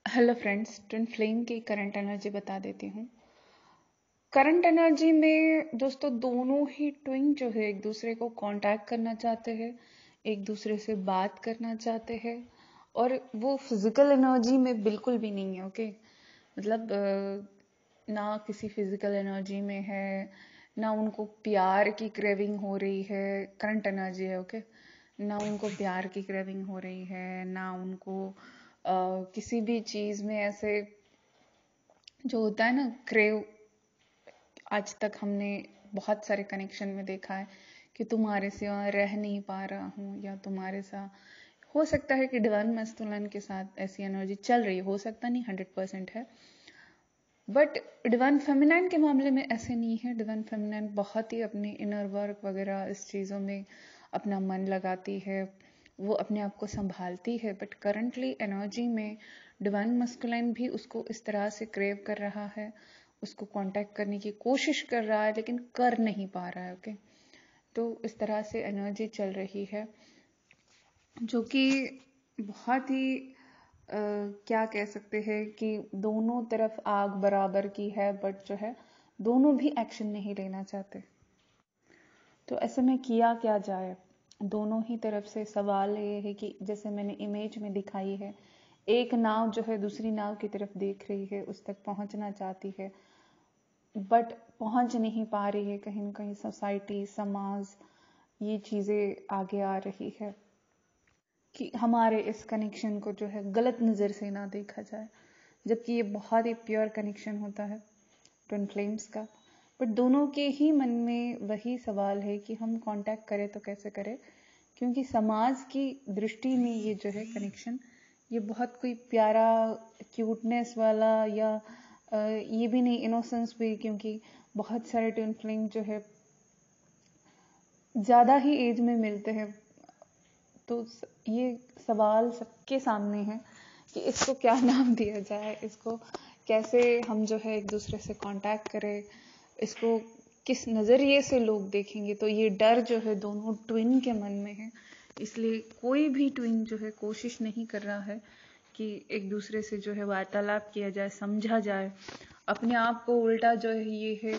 Hello friends, twin flame की current energy बता देती हूँ। करंट एनर्जी में दोस्तों दोनों ही ट्विन जो है एक दूसरे को कांटेक्ट करना चाहते हैं, एक दूसरे से बात करना चाहते हैं और वो फिजिकल एनर्जी में बिल्कुल भी नहीं है। ओके, मतलब ना किसी फिजिकल एनर्जी में है, ना उनको प्यार की क्रेविंग हो रही है। करंट एनर्जी है, ओके। ना उनको प्यार की क्रेविंग हो रही है, ना उनको किसी भी चीज में ऐसे जो होता है ना क्रेव। आज तक हमने बहुत सारे कनेक्शन में देखा है कि तुम्हारे सिवा रह नहीं पा रहा हूँ, या तुम्हारे साथ हो सकता है कि डिवाइन मैस्कुलिन के साथ ऐसी एनर्जी चल रही हो सकता नहीं, 100% है। बट डिवाइन फेमिनाइन के मामले में ऐसे नहीं है। डिवाइन फेमिनाइन बहुत ही अपने इनर वर्क वगैरह इस चीज़ों में अपना मन लगाती है, वो अपने आप को संभालती है। बट करंटली एनर्जी में डिवाइन मस्कुलाइन भी उसको इस तरह से क्रेव कर रहा है, उसको कांटेक्ट करने की कोशिश कर रहा है लेकिन कर नहीं पा रहा है। ओके, तो इस तरह से एनर्जी चल रही है जो कि बहुत ही क्या कह सकते हैं कि दोनों तरफ आग बराबर की है, बट जो है दोनों भी एक्शन नहीं लेना चाहते। तो ऐसे में किया क्या जाए? दोनों ही तरफ से सवाल ये है कि जैसे मैंने इमेज में दिखाई है, एक नाव जो है दूसरी नाव की तरफ देख रही है, उस तक पहुंचना चाहती है बट पहुंच नहीं पा रही है। कहीं ना कहीं सोसाइटी, समाज, ये चीजें आगे आ रही है कि हमारे इस कनेक्शन को जो है गलत नज़र से ना देखा जाए, जबकि ये बहुत ही प्योर कनेक्शन होता है ट्विन फ्लेम्स का। बट दोनों के ही मन में वही सवाल है कि हम कांटेक्ट करें तो कैसे करें, क्योंकि समाज की दृष्टि में ये जो है कनेक्शन, ये बहुत कोई प्यारा क्यूटनेस वाला या ये भी नहीं इनोसेंस भी, क्योंकि बहुत सारे ट्विन फ्लेम जो है ज़्यादा ही एज में मिलते हैं। तो ये सवाल सबके सामने है कि इसको क्या नाम दिया जाए, इसको कैसे हम जो है एक दूसरे से कांटेक्ट करें, इसको किस नज़रिए से लोग देखेंगे। तो ये डर जो है दोनों ट्विन के मन में है, इसलिए कोई भी ट्विन जो है कोशिश नहीं कर रहा है कि एक दूसरे से जो है वार्तालाप किया जाए, समझा जाए। अपने आप को उल्टा जो है ये है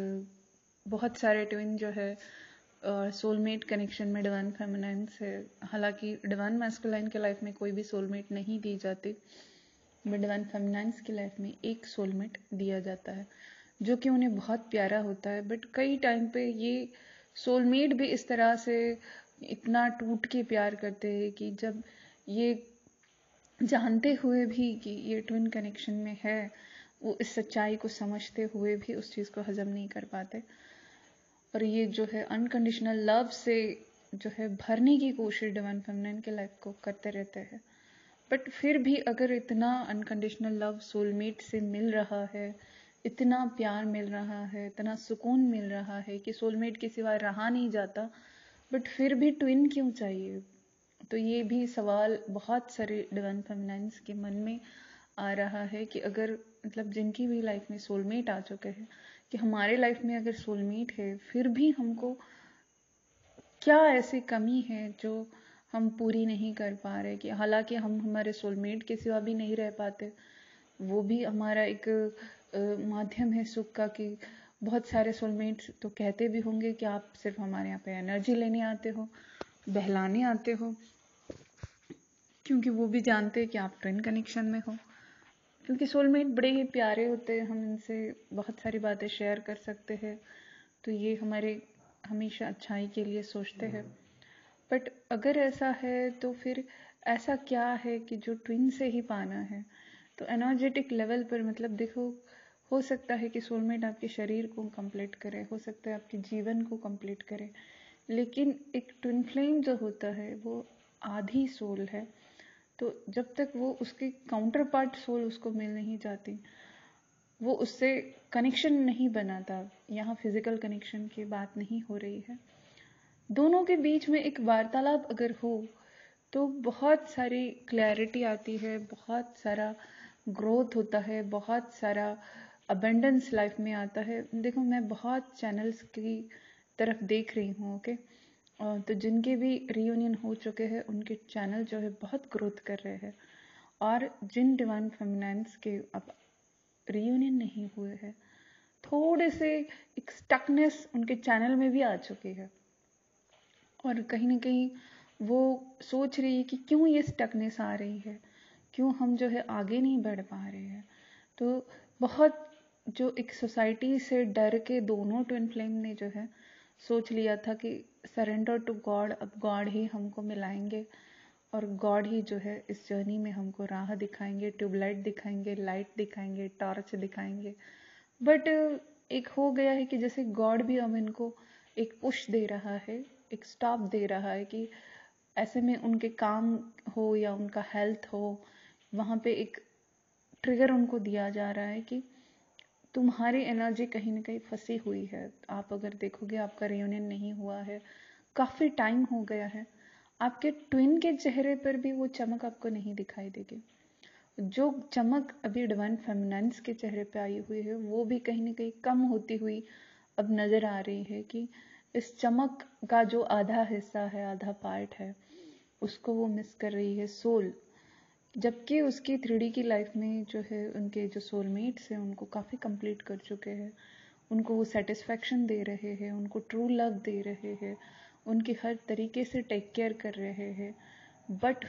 बहुत सारे ट्विन जो है सोलमेट कनेक्शन में डिवाइन फेमिनाइन से, हालांकि डिवाइन मैस्कुलाइन के लाइफ में कोई भी सोलमेट नहीं दी जाती, बट डिवाइन फेमिनाइंस की लाइफ में एक सोलमेट दिया जाता है जो कि उन्हें बहुत प्यारा होता है। बट कई टाइम पे ये सोलमेट भी इस तरह से इतना टूट के प्यार करते हैं कि जब ये जानते हुए भी कि ये ट्विन कनेक्शन में है, वो इस सच्चाई को समझते हुए भी उस चीज़ को हजम नहीं कर पाते और ये जो है अनकंडीशनल लव से जो है भरने की कोशिश डिवाइन फेमिनिन के लाइफ को करते रहते हैं। बट फिर भी अगर इतना अनकंडीशनल लव सोलमेट से मिल रहा है, इतना प्यार मिल रहा है, इतना सुकून मिल रहा है कि सोलमेट के सिवा रहा नहीं जाता, बट फिर भी ट्विन क्यों चाहिए? तो ये भी सवाल बहुत सारे डिवाइन फेमिनाइंस के मन में आ रहा है कि अगर मतलब जिनकी भी लाइफ में सोलमेट आ चुके हैं, कि हमारे लाइफ में अगर सोलमेट है फिर भी हमको क्या ऐसी कमी है जो हम पूरी नहीं कर पा रहे, कि हालांकि हम हमारे सोलमेट के सिवा भी नहीं रह पाते, वो भी हमारा एक माध्यम है सुख का। कि बहुत सारे सोलमेट्स तो कहते भी होंगे कि आप सिर्फ हमारे यहाँ पे एनर्जी लेने आते हो, बहलाने आते हो, क्योंकि वो भी जानते हैं कि आप ट्विन कनेक्शन में हो। क्योंकि सोलमेट बड़े ही प्यारे होते हैं, हम इनसे बहुत सारी बातें शेयर कर सकते हैं, तो ये हमारे हमेशा अच्छाई के लिए सोचते हैं। बट अगर ऐसा है तो फिर ऐसा क्या है कि जो ट्विन से ही पाना है? तो एनर्जेटिक लेवल पर मतलब देखो, हो सकता है कि सोलमेट आपके शरीर को कंप्लीट करे, हो सकता है आपके जीवन को कंप्लीट करे, लेकिन एक ट्विन फ्लेम जो होता है वो आधी सोल है। तो जब तक वो उसकी काउंटर पार्ट सोल उसको मिल नहीं जाती, वो उससे कनेक्शन नहीं बनाता। यहाँ फिजिकल कनेक्शन की बात नहीं हो रही है, दोनों के बीच में एक वार्तालाप अगर हो तो बहुत सारी क्लैरिटी आती है, बहुत सारा ग्रोथ होता है, बहुत सारा अबेंडेंस लाइफ में आता है। देखो, मैं बहुत चैनल्स की तरफ देख रही हूँ, ओके। तो जिनके भी रियूनियन हो चुके हैं उनके चैनल जो है बहुत ग्रोथ कर रहे हैं, और जिन डिवाइन फेमिनाइन्स के अब रियूनियन नहीं हुए हैं, थोड़े से एक स्टकनेस उनके चैनल में भी आ चुकी है, और कहीं ना कहीं वो सोच रही है कि क्यों ये स्टकनेस आ रही है, क्यों हम जो है आगे नहीं बढ़ पा रहे हैं। तो बहुत जो एक सोसाइटी से डर के दोनों ट्विन फ्लेम ने जो है सोच लिया था कि सरेंडर टू गॉड, अब गॉड ही हमको मिलाएंगे और गॉड ही जो है इस जर्नी में हमको राह दिखाएंगे, ट्यूबलाइट दिखाएंगे, लाइट दिखाएंगे, टॉर्च दिखाएंगे। बट एक हो गया है कि जैसे गॉड भी अब इनको एक पुश दे रहा है, एक स्टॉप दे रहा है कि ऐसे में उनके काम हो या उनका हेल्थ हो, वहाँ पे एक ट्रिगर उनको दिया जा रहा है कि तुम्हारी एनर्जी कहीं ना कहीं फंसी हुई है। आप अगर देखोगे आपका रियूनियन नहीं हुआ है, काफ़ी टाइम हो गया है, आपके ट्विन के चेहरे पर भी वो चमक आपको नहीं दिखाई देगी। जो चमक अभी डिवाइन फेमिनाइन्स के चेहरे पे आई हुई है वो भी कहीं ना कहीं कम होती हुई अब नज़र आ रही है कि इस चमक का जो आधा हिस्सा है, आधा पार्ट है, उसको वो मिस कर रही है, सोल। जबकि उसकी 3D की लाइफ में जो है उनके जो सोलमेट्स हैं उनको काफ़ी कंप्लीट कर चुके हैं, उनको वो सेटिस्फैक्शन दे रहे हैं, उनको ट्रू लव दे रहे हैं, उनकी हर तरीके से टेक केयर कर रहे हैं। बट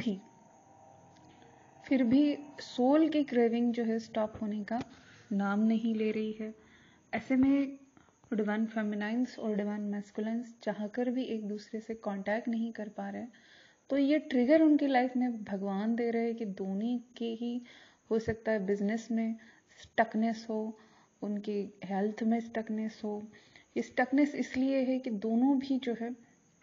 फिर भी सोल की क्रेविंग जो है स्टॉप होने का नाम नहीं ले रही है। ऐसे में डिवाइन फेमिनाइन्स और डिवाइन मैस्कुलिन्स चाहकर भी एक दूसरे से कांटेक्ट नहीं कर पा रहे। तो ये ट्रिगर उनकी लाइफ में भगवान दे रहे हैं कि दोनों के ही हो सकता है बिजनेस में स्टकनेस हो, उनकी हेल्थ में स्टकनेस हो। ये स्टकनेस इसलिए है कि दोनों भी जो है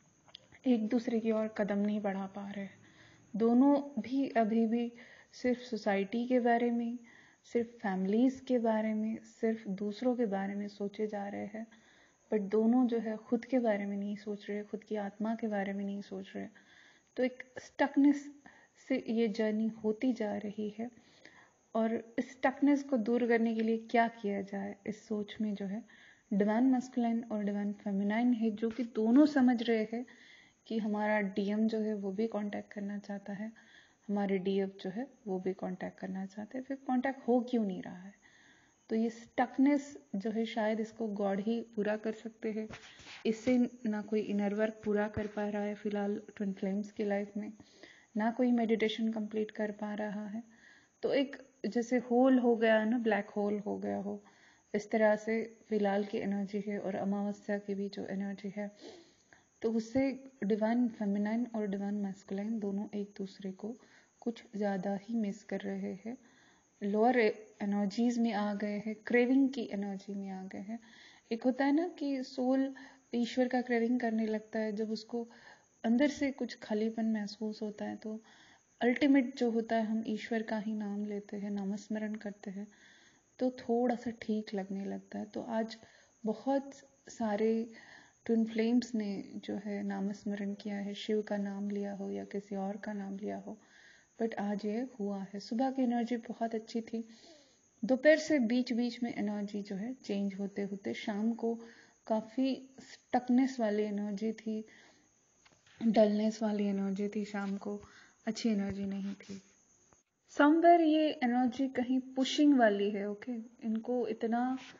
एक दूसरे की ओर कदम नहीं बढ़ा पा रहे। दोनों भी अभी भी सिर्फ सोसाइटी के बारे में, सिर्फ फैमिलीज के बारे में, सिर्फ दूसरों के बारे में सोचे जा रहे हैं। बट दोनों जो है खुद के बारे में नहीं सोच रहे, खुद की आत्मा के बारे में नहीं सोच रहे। तो एक स्टकनेस से ये जर्नी होती जा रही है, और इस स्टकनेस को दूर करने के लिए क्या किया जाए, इस सोच में जो है डिवाइन मैस्कुलिन और डिवाइन फेमिनाइन है, जो कि दोनों समझ रहे हैं कि हमारा डीएम जो है वो भी कांटेक्ट करना चाहता है, हमारे डीएफ जो है वो भी कांटेक्ट करना चाहते हैं, फिर कांटेक्ट हो क्यों नहीं रहा है। तो ये स्टकनेस जो है शायद इसको गॉड ही पूरा कर सकते हैं। इससे ना कोई इनर वर्क पूरा कर पा रहा है फिलहाल ट्विन फ्लेम्स की लाइफ में, ना कोई मेडिटेशन कंप्लीट कर पा रहा है। तो एक जैसे होल हो गया ना, ब्लैक होल हो गया हो, इस तरह से फिलहाल की एनर्जी है और अमावस्या की भी जो एनर्जी है, तो उससे डिवाइन फेमिनाइन और डिवाइन मैस्कुलाइन दोनों एक दूसरे को कुछ ज़्यादा ही मिस कर रहे हैं, लोअर एनर्जीज में आ गए हैं, क्रेविंग की एनर्जी में आ गए हैं। एक होता है ना कि सोल ईश्वर का क्रेविंग करने लगता है, जब उसको अंदर से कुछ खालीपन महसूस होता है, तो अल्टीमेट जो होता है हम ईश्वर का ही नाम लेते हैं, नामस्मरण करते हैं, तो थोड़ा सा ठीक लगने लगता है। तो आज बहुत सारे ट्विन फ्लेम्स ने जो है नामस्मरण किया है, शिव का नाम लिया हो या किसी और का नाम लिया हो, बट आज ये हुआ है। सुबह की एनर्जी बहुत अच्छी थी, दोपहर से बीच बीच में एनर्जी जो है चेंज होते होते शाम को काफ़ी स्टकनेस वाली एनर्जी थी, डलनेस वाली एनर्जी थी, शाम को अच्छी एनर्जी नहीं थी। समवेयर ये एनर्जी कहीं पुशिंग वाली है। ओके, इनको इतना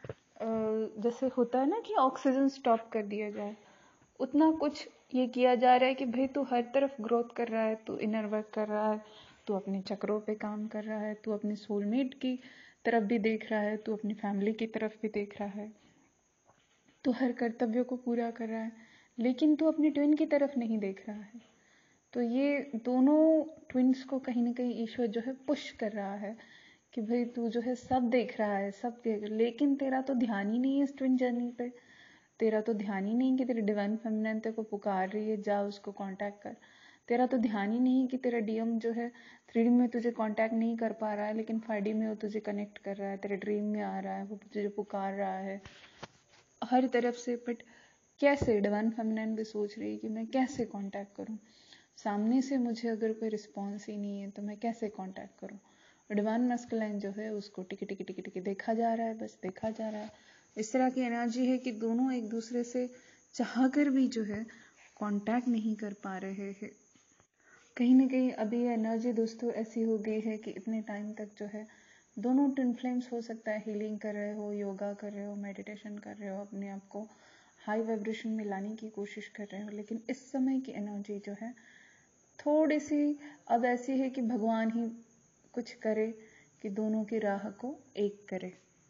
जैसे होता है ना कि ऑक्सीजन स्टॉप कर दिया जाए, उतना कुछ ये किया जा रहा है कि भाई तू हर तरफ ग्रोथ कर रहा है, तू इनर वर्क कर रहा है, तू अपने चक्रों पे काम कर रहा है, तू अपने सोलमेट की तरफ भी देख रहा है, तू अपनी फैमिली की तरफ भी देख रहा है, तू हर कर्तव्यों को पूरा कर रहा है, लेकिन तू अपनी ट्विन की तरफ नहीं देख रहा है। तो ये दोनों ट्विन्स को कहीं ना कहीं ईश्वर जो है पुश कर रहा है कि भाई तू जो है सब देख रहा है, सब देख, लेकिन तेरा तो ध्यान ही नहीं है इस ट्विन जर्नी पे, तेरा तो ध्यान ही नहीं कि तेरी डिवाइन फेमिनिन तेरे को पुकार रही है, जा उसको कांटेक्ट कर। तेरा तो ध्यान ही नहीं कि तेरा डीएम जो है 3D में तुझे कांटेक्ट नहीं कर पा रहा है, लेकिन 5D में वो तुझे कनेक्ट कर रहा है, तेरे ड्रीम में आ रहा है, वो तुझे पुकार रहा है हर तरफ से। बट कैसे, डिवाइन फेमिनिन भी सोच रही है कि मैं कैसे कांटेक्ट करूं, सामने से मुझे अगर कोई रिस्पॉन्स ही नहीं है तो मैं कैसे कांटेक्ट करूं। डिवाइन मैस्कुलाइन जो है उसको टिकी टिकी टिकी टिकी देखा जा रहा है, बस देखा जा रहा है। इस तरह की एनर्जी है कि दोनों एक दूसरे से चाहकर भी जो है कांटेक्ट नहीं कर पा रहे हैं। कहीं ना कहीं अभी एनर्जी दोस्तों ऐसी हो गई है कि इतने टाइम तक जो है दोनों ट्विन फ्लेम्स, हो सकता है हीलिंग कर रहे हो, योगा कर रहे हो, मेडिटेशन कर रहे हो, अपने आप को हाई वाइब्रेशन में लाने की कोशिश कर रहे हो, लेकिन इस समय की एनर्जी जो है थोड़ी सी अब ऐसी है कि भगवान ही कुछ करे कि दोनों की राह को एक करे।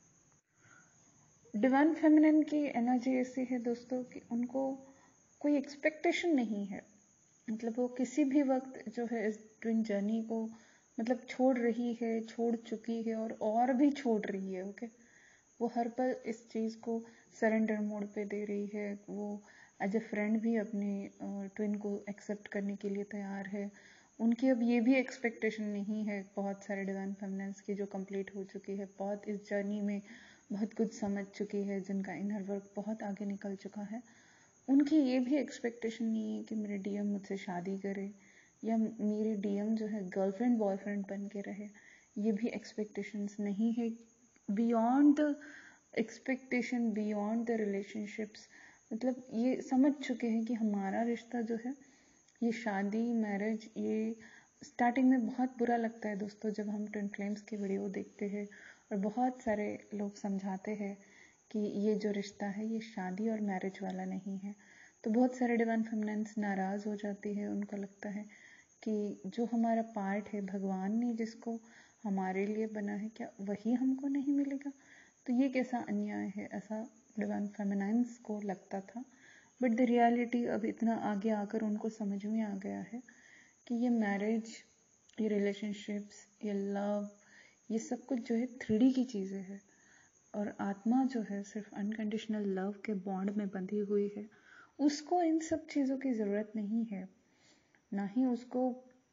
डिवाइन फेमिनिन की एनर्जी ऐसी है दोस्तों कि उनको कोई एक्सपेक्टेशन नहीं है, मतलब वो किसी भी वक्त जो है इस ट्विन जर्नी को मतलब छोड़ रही है, छोड़ चुकी है और भी छोड़ रही है। ओके, वो हर पल इस चीज़ को सरेंडर मोड पे दे रही है। वो एज ए फ्रेंड भी अपने ट्विन को एक्सेप्ट करने के लिए तैयार है। उनकी अब ये भी एक्सपेक्टेशन नहीं है बहुत सारे डिवाइन फेमिनिन्स की जो कंप्लीट हो चुकी है, बहुत इस जर्नी में बहुत कुछ समझ चुकी है, जिनका इनर वर्क बहुत आगे निकल चुका है। उनकी ये भी एक्सपेक्टेशन नहीं है कि मेरे डीएम मुझसे शादी करे या मेरे डीएम जो है गर्लफ्रेंड बॉयफ्रेंड बन के रहे। ये भी एक्सपेक्टेशंस नहीं है। Beyond the expectation, beyond the relationships, मतलब ये समझ चुके हैं कि हमारा रिश्ता जो है, ये शादी मैरिज, ये स्टार्टिंग में बहुत बुरा लगता है दोस्तों जब हम ट्विन फ्लेम्स की वीडियो देखते हैं और बहुत सारे लोग समझाते हैं कि ये जो रिश्ता है ये शादी और मैरिज वाला नहीं है। तो बहुत सारे डिवाइन फेमिनिन्स नाराज़ हो जाती है, उनको लगता है कि जो हमारा पार्ट है, भगवान ने जिसको हमारे लिए बना है, क्या वही हमको नहीं मिलेगा? तो ये कैसा अन्याय है, ऐसा डिवाइन फेमिनिन्स को लगता था। बट द रियलिटी अब इतना आगे आकर उनको समझ में आ गया है कि ये मैरिज, ये रिलेशनशिप्स, ये लव, ये सब कुछ जो है 3D की चीज़ें हैं और आत्मा जो है सिर्फ अनकंडीशनल लव के बॉन्ड में बंधी हुई है। उसको इन सब चीज़ों की ज़रूरत नहीं है, ना ही उसको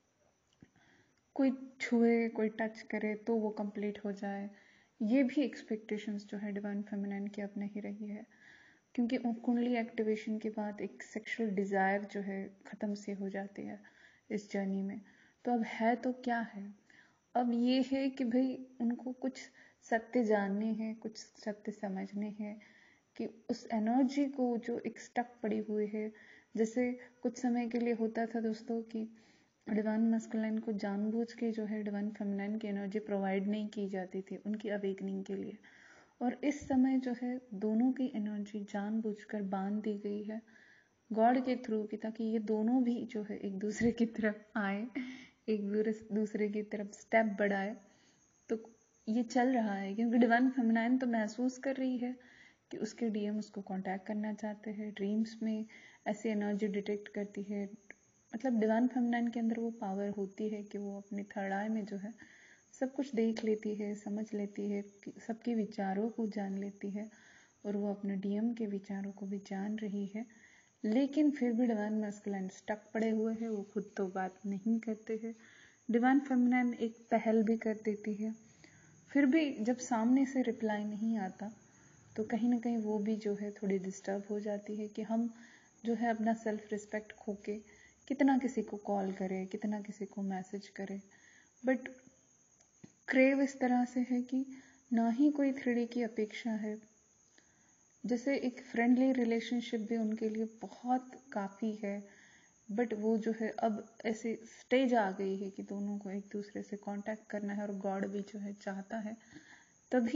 कोई छुए, कोई टच करे तो वो कंप्लीट हो जाए। ये भी एक्सपेक्टेशंस जो है डिवाइन फेमिनिन की अब नहीं रही है, क्योंकि कुंडली एक्टिवेशन के बाद एक सेक्सुअल डिज़ायर जो है ख़त्म से हो जाती है इस जर्नी में। तो अब है तो क्या है, अब ये है कि भाई उनको कुछ सत्य जानने हैं, कुछ सत्य समझने हैं कि उस एनर्जी को जो एक स्टक पड़ी हुई है, जैसे कुछ समय के लिए होता था दोस्तों कि डिवाइन मस्कुलिन को जानबूझ के जो है डिवाइन फेमिनिन की एनर्जी प्रोवाइड नहीं की जाती थी उनकी अवेकनिंग के लिए, और इस समय जो है दोनों की एनर्जी जानबूझकर बांध दी गई है गॉड के थ्रू की, ताकि ये दोनों भी जो है एक दूसरे की तरफ आए, एक दूसरे की तरफ स्टेप बढ़ाए। तो ये चल रहा है क्योंकि डिवाइन फेमिनिन तो महसूस कर रही है कि उसके डीएम उसको कांटेक्ट करना चाहते हैं, ड्रीम्स में ऐसी एनर्जी डिटेक्ट करती है। मतलब डिवाइन फेमिनिन के अंदर वो पावर होती है कि वो अपनी थर्ड आई में जो है सब कुछ देख लेती है, समझ लेती है, सबके विचारों को जान लेती है, और वो अपने डीएम के विचारों को भी जान रही है। लेकिन फिर भी डिवाइन मैस्कुलिन स्टक पड़े हुए हैं, वो खुद तो बात नहीं करते हैं। डिवाइन फेमिनिन एक पहल भी कर देती है, फिर भी जब सामने से रिप्लाई नहीं आता तो कहीं ना कहीं वो भी जो है थोड़ी डिस्टर्ब हो जाती है कि हम जो है अपना सेल्फ रिस्पेक्ट खो के कितना किसी को कॉल करें, कितना किसी को मैसेज करें। बट क्रेव इस तरह से है कि ना ही कोई 3D की अपेक्षा है, जैसे एक फ्रेंडली रिलेशनशिप भी उनके लिए बहुत काफ़ी है। बट वो जो है अब ऐसे स्टेज आ गई है कि दोनों को एक दूसरे से कांटेक्ट करना है और गॉड भी जो है चाहता है, तभी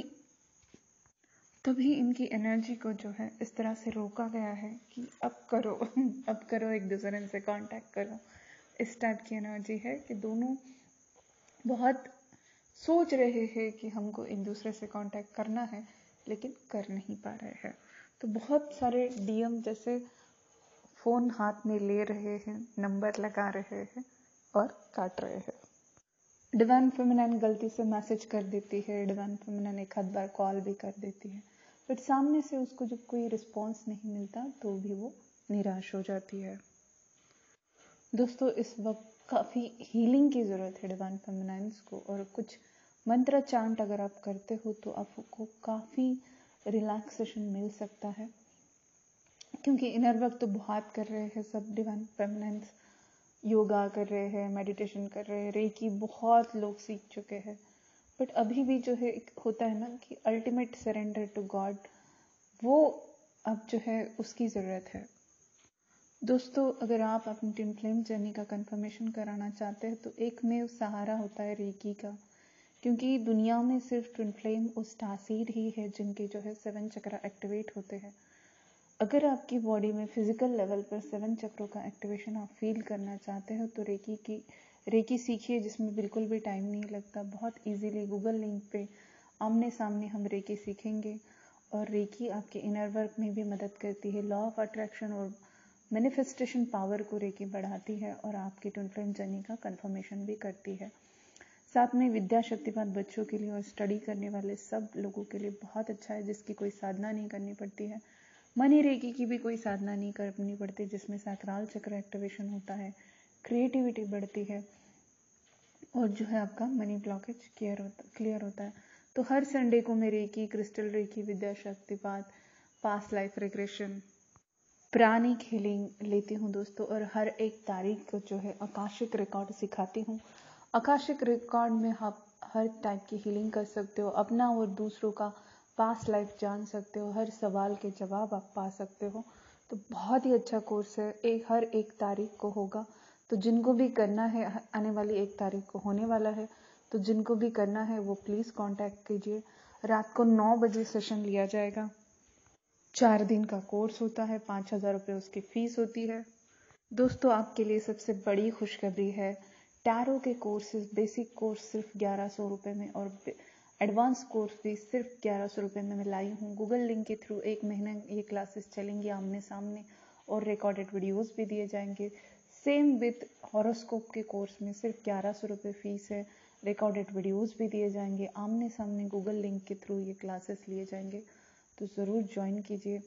तभी इनकी एनर्जी को जो है इस तरह से रोका गया है कि अब करो अब करो, एक दूसरे से कांटेक्ट करो। इस टाइप की एनर्जी है कि दोनों बहुत सोच रहे हैं कि हमको एक दूसरे से कांटेक्ट करना है, लेकिन कर नहीं पा रहे हैं। तो बहुत सारे डीएम जैसे फ़ोन हाथ में ले रहे हैं, नंबर लगा रहे हैं और काट रहे हैं। डिवाइन फेमिनिन गलती से मैसेज कर देती है, डिवाइन फेमिनिन एक आध बार कॉल भी कर देती है, बट सामने से उसको जब कोई रिस्पॉन्स नहीं मिलता तो भी वो निराश हो जाती है। दोस्तों इस वक्त काफ़ी हीलिंग की ज़रूरत है डिवाइन फेमिनिन्स को, और कुछ मंत्र चांट अगर आप करते हो तो आपको काफ़ी रिलैक्सेशन मिल सकता है, क्योंकि इनर वर्क तो बहुत कर रहे हैं सब डिवाइन फेमिनिन्स, योगा कर रहे हैं, मेडिटेशन कर रहे हैं, रेकी बहुत लोग सीख चुके हैं। बट अभी भी जो है एक होता है ना कि अल्टीमेट सरेंडर टू गॉड, वो अब जो है उसकी ज़रूरत है। दोस्तों, अगर आप अपनी ट्विन फ्लेम जर्नी का कंफर्मेशन कराना चाहते हैं तो एकमेव सहारा होता है रेकी का, क्योंकि दुनिया में सिर्फ ट्विन फ्लेम और स्टारसीड ही है जिनके जो है 7 चक्र एक्टिवेट होते हैं। अगर आपकी बॉडी में फिजिकल लेवल पर 7 चक्रों का एक्टिवेशन आप फील करना चाहते हो तो रेकी सीखिए, जिसमें बिल्कुल भी टाइम नहीं लगता। बहुत इजीली गूगल लिंक पे आमने सामने हम रेकी सीखेंगे। और रेकी आपके इनर वर्क में भी मदद करती है। लॉ ऑफ अट्रैक्शन और मैनिफेस्टेशन पावर को रेकी बढ़ाती है और आपकी ट्विन फ्लेम जर्नी का कंफर्मेशन भी करती है। साथ में विद्या शक्तिपात बच्चों के लिए और स्टडी करने वाले सब लोगों के लिए बहुत अच्छा है, जिसकी कोई साधना नहीं करनी पड़ती है। मनी रेकी की भी कोई साधना नहीं करनी पड़ती, जिसमें सैक्रल चक्र एक्टिवेशन होता है, क्रिएटिविटी बढ़ती है और जो है आपका मनी ब्लॉकेज क्लियर होता है। तो हर संडे को मैं रेकी, क्रिस्टल रेकी, विद्या शक्तिपात, past life regression, pranic healing लेती हूँ दोस्तों। और हर एक तारीख को जो है आकाशिक रिकॉर्ड सिखाती हूँ। आकाशिक रिकॉर्ड में आप हर टाइप की हीलिंग कर सकते हो, अपना और दूसरों का पास्ट लाइफ जान सकते हो, हर सवाल के जवाब आप पा सकते हो। तो बहुत ही अच्छा कोर्स है। हर एक तारीख को होगा, तो जिनको भी करना है, आने वाली 1 तारीख को होने वाला है, तो जिनको भी करना है वो प्लीज़ कांटेक्ट कीजिए। रात को 9 बजे सेशन लिया जाएगा। 4 दिन का कोर्स होता है, 5,000 रुपये उसकी फीस होती है। दोस्तों, आपके लिए सबसे बड़ी खुशखबरी है, टैरो के कोर्सेज, बेसिक कोर्स सिर्फ 1100 रुपये में और एडवांस कोर्स भी सिर्फ 1100 रुपये में मैं लाई हूँ। गूगल लिंक के थ्रू 1 महीना ये क्लासेस चलेंगी आमने सामने और रिकॉर्डेड वीडियोस भी दिए जाएंगे। सेम विथ हॉरोस्कोप के कोर्स में सिर्फ 1100 रुपये फीस है, रिकॉर्डेड वीडियोस भी दिए जाएंगे, आमने सामने गूगल लिंक के थ्रू ये क्लासेस लिए जाएंगे। तो ज़रूर ज्वाइन कीजिए।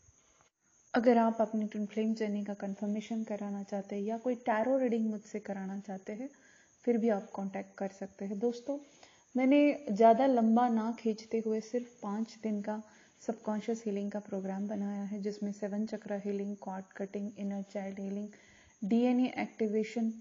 अगर आप अपनी ट्विन फ्लेम जर्नी का कंफर्मेशन कराना चाहते हैं या कोई टैरो रीडिंग मुझसे कराना चाहते हैं, फिर भी आप कांटेक्ट कर सकते हैं। दोस्तों, मैंने ज़्यादा लंबा ना खींचते हुए सिर्फ 5 दिन का सबकॉन्शियस हीलिंग का प्रोग्राम बनाया है, जिसमें 7 chakra healing, cord cutting, inner child healing, DNA activation,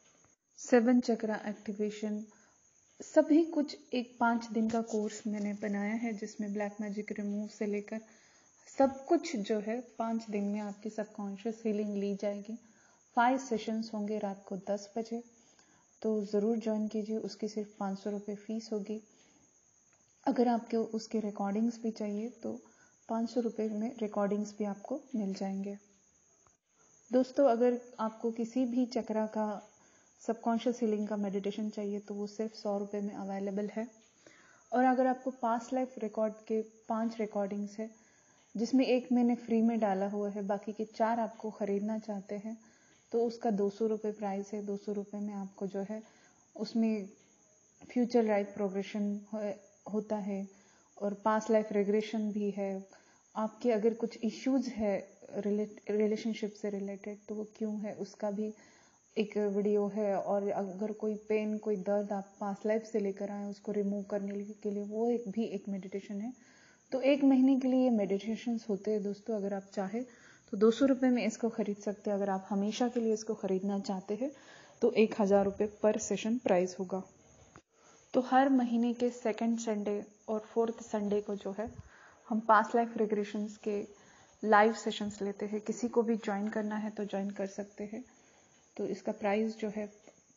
7 chakra activation, सभी कुछ एक 5 दिन का कोर्स मैंने बनाया है, जिसमें ब्लैक मैजिक रिमूव से लेकर सब कुछ जो है 5 दिन में आपकी सबकॉन्शियस हीलिंग ली जाएगी। 5 सेशंस होंगे रात को 10 बजे, तो ज़रूर ज्वाइन कीजिए। उसकी सिर्फ 500 रुपये फीस होगी। अगर आपको उसके रिकॉर्डिंग्स भी चाहिए तो 500 रुपये में रिकॉर्डिंग्स भी आपको मिल जाएंगे। दोस्तों, अगर आपको किसी भी चक्रा का सबकॉन्शियस हीलिंग का मेडिटेशन चाहिए तो वो सिर्फ 100 रुपये में अवेलेबल है। और अगर आपको पास्ट लाइफ रिकॉर्ड के 5 रिकॉर्डिंग्स है, जिसमें 1 मैंने फ्री में डाला हुआ है, बाकी के 4 आपको खरीदना चाहते हैं, तो उसका 200 रुपये प्राइस है। 200 रुपये में आपको जो है उसमें फ्यूचर लाइफ प्रोग्रेशन होता है और पास्ट लाइफ रिग्रेशन भी है। आपके अगर कुछ इश्यूज है रिलेशनशिप से रिलेटेड तो वो क्यों है उसका भी एक वीडियो है। और अगर कोई पेन, कोई दर्द आप पास्ट लाइफ से लेकर आए उसको रिमूव करने के लिए वो भी एक मेडिटेशन है। तो 1 महीने के लिए ये मेडिटेशंस होते हैं दोस्तों। अगर आप चाहे तो 200 रुपये में इसको खरीद सकते हैं। अगर आप हमेशा के लिए इसको खरीदना चाहते हैं तो 1000 रुपये पर सेशन प्राइस होगा। तो हर महीने के 2nd संडे और 4th संडे को जो है हम पास्ट लाइफ रिग्रेशंस के लाइव सेशंस लेते हैं। किसी को भी ज्वाइन करना है तो ज्वाइन कर सकते हैं। तो इसका प्राइस जो है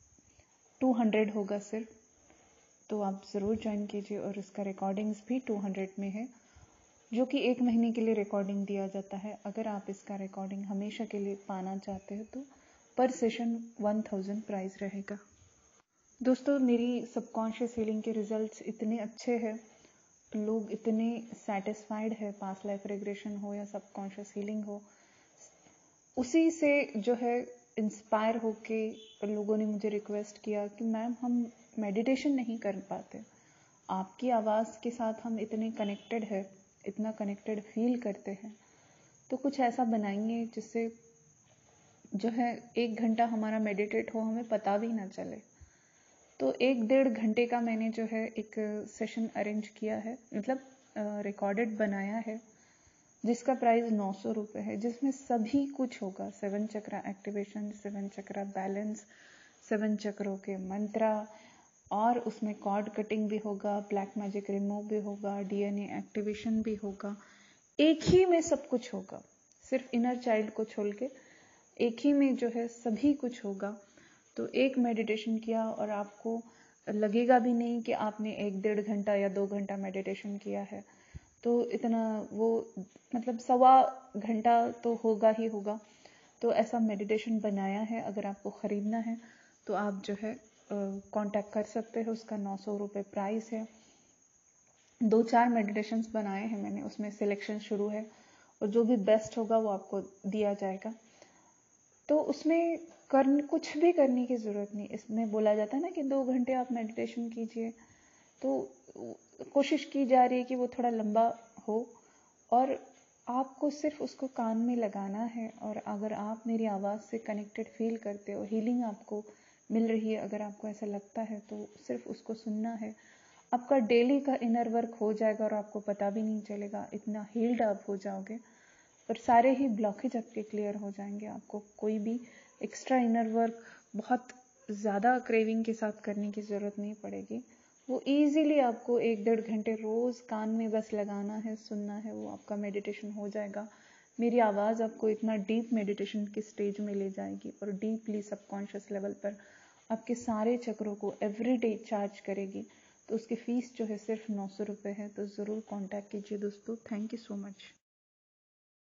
200 होगा सिर्फ, तो आप ज़रूर ज्वाइन कीजिए। और इसका रिकॉर्डिंग्स भी 200 में है, जो कि 1 महीने के लिए रिकॉर्डिंग दिया जाता है। अगर आप इसका रिकॉर्डिंग हमेशा के लिए पाना चाहते हो तो पर सेशन 1000 प्राइस रहेगा। दोस्तों, मेरी सबकॉन्शियस हीलिंग के रिजल्ट्स इतने अच्छे हैं, लोग इतने सेटिस्फाइड है, पास्ट लाइफ रिग्रेशन हो या सबकॉन्शियस हीलिंग हो, उसी से जो है इंस्पायर होके लोगों ने मुझे रिक्वेस्ट किया कि मैम हम मेडिटेशन नहीं कर पाते, आपकी आवाज़ के साथ हम इतने कनेक्टेड है, इतना कनेक्टेड फील करते हैं, तो कुछ ऐसा बनाएंगे जिससे जो है 1 घंटा हमारा मेडिटेट हो, हमें पता भी ना चले। तो 1-1.5 घंटे का मैंने जो है एक सेशन अरेंज किया है, मतलब रिकॉर्डेड बनाया है, जिसका प्राइस 900 रुपये है, जिसमें सभी कुछ होगा। 7 चक्र एक्टिवेशन, 7 चक्र बैलेंस, 7 चक्रों के मंत्रा, और उसमें कॉर्ड कटिंग भी होगा, ब्लैक मैजिक रिमूव भी होगा, डीएनए एक्टिवेशन भी होगा। एक ही में सब कुछ होगा, सिर्फ इनर चाइल्ड को छोड़ के एक ही में जो है सभी कुछ होगा। तो एक मेडिटेशन किया और आपको लगेगा भी नहीं कि आपने 1-1.5 घंटा या 2 घंटा मेडिटेशन किया है। तो इतना वो मतलब 1.25 घंटा तो होगा ही होगा। तो ऐसा मेडिटेशन बनाया है, अगर आपको ख़रीदना है तो आप जो है कांटेक्ट कर सकते हो। उसका 900 रुपये प्राइस है। 2-4 मेडिटेशंस बनाए हैं मैंने, उसमें सिलेक्शन शुरू है और जो भी बेस्ट होगा वो आपको दिया जाएगा। तो उसमें कुछ भी करने की ज़रूरत नहीं। इसमें बोला जाता है ना कि 2 घंटे आप मेडिटेशन कीजिए, तो कोशिश की जा रही है कि वो थोड़ा लंबा हो और आपको सिर्फ उसको कान में लगाना है। और अगर आप मेरी आवाज़ से कनेक्टेड फील करते हो, हीलिंग आपको मिल रही है, अगर आपको ऐसा लगता है तो सिर्फ उसको सुनना है। आपका डेली का इनर वर्क हो जाएगा और आपको पता भी नहीं चलेगा, इतना हील्ड आप हो जाओगे और सारे ही ब्लॉकेज आपके क्लियर हो जाएंगे। आपको कोई भी एक्स्ट्रा इनर वर्क बहुत ज़्यादा क्रेविंग के साथ करने की ज़रूरत नहीं पड़ेगी। वो इजीली आपको 1-1.5 घंटे रोज़ कान में बस लगाना है, सुनना है, वो आपका मेडिटेशन हो जाएगा। मेरी आवाज़ आपको इतना डीप मेडिटेशन की स्टेज में ले जाएगी और डीपली सबकॉन्शियस लेवल पर आपके सारे चक्रों को एवरीडे चार्ज करेगी। तो उसकी फ़ीस जो है सिर्फ 900 रुपये है। तो ज़रूर कांटेक्ट कीजिए दोस्तों। Thank you so much.